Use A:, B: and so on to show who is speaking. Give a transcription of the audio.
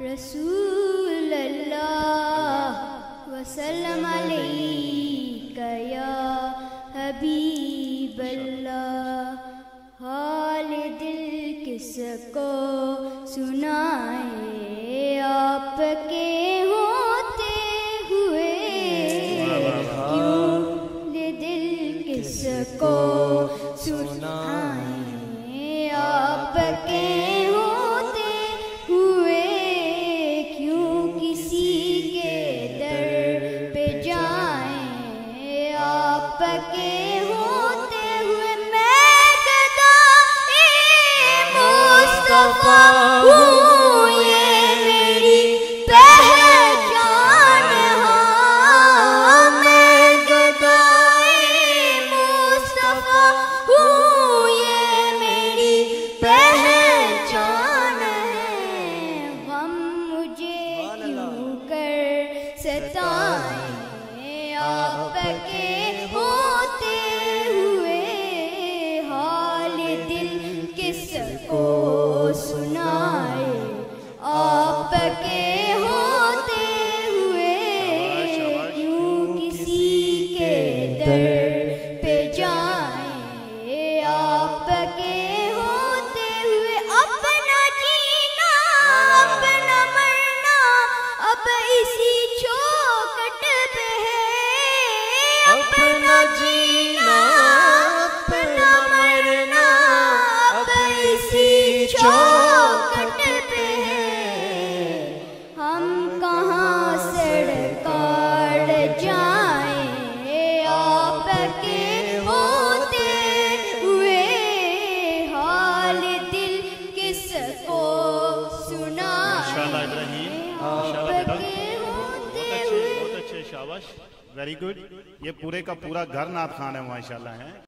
A: رسول اللہ وسلم علیکہ یا حبیب اللہ، حال دل کس کو سنائے آپ کے ہوتے ہوئے، کیوں دل کس کو سنائے آپ کے ہوتے ہوئے، کیوں کسی کے در پہ جائیں آپ کے ہوتے ہوئے، میں گدائے مصطفیٰ ہوں یہ میری پہچان، ہاں میں گدائے مصطفیٰ ہوں یہ میری پہچان ہے، غم مجھے کیوں کر ستائیں آپ کے ہوتے ہوئے، حال دل کس کو سنائے آپ کے ہوتے ہوئے، کیوں کسی کے در پہ جائیں آپ کے ہوتے ہوئے، اپنا جینا اپنا مرنا اب اسی چوکھٹ پہ ہے، اپنا جینا اپنا مرنا اب اسی چوکھٹ پہ ہے، ہم کہاں سڑکار جائیں آپ کے ہوتے ہوئے، حال دل کس کو
B: ماشاءاللہ ابراہیم، ماشاءاللہ
A: آپ
B: بیٹا،
A: کے ہوتے
B: بہت اچھے، شاباش، ویری گڈ۔ یہ پورے کا پورا گھر نعت خوان ہے ماشاءاللہ ہے۔